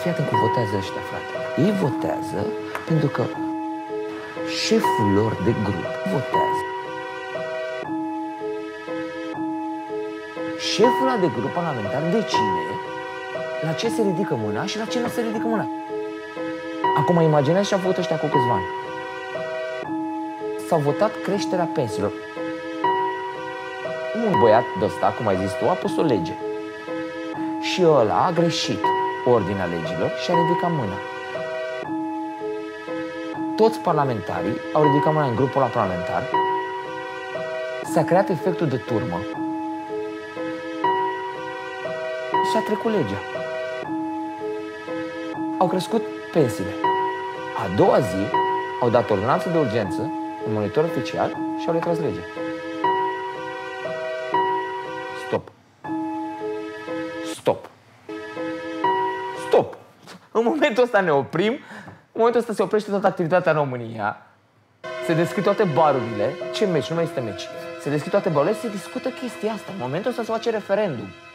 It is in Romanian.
fii atent cum votează ăștia, frate. Ei votează pentru că șeful lor de grup votează. Șeful ăla de grup parlamentar decide la ce se ridică mâna și la ce nu se ridică mâna. Acum imaginează ce au făcut ăștia cu câțiva ani. S-au votat creșterea pensiilor. Un băiat de ăsta, cum ai zis tu, a pus o lege. Și ăla a greșit ordinea legilor și a ridicat mâna. Toți parlamentarii au ridicat mâna în grupul ăla parlamentar. S-a creat efectul de turmă. Și a trecut legea. Au crescut pensiile. A doua zi au dat ordonanță de urgență în monitor oficial și au retras legea. Stop. Stop. Stop. În momentul ăsta ne oprim, în momentul ăsta se oprește toată activitatea în România, se deschid toate barurile. Ce meci? Nu mai este meci. Se deschid toate barurile, se discută chestia asta. În momentul ăsta se face referendum.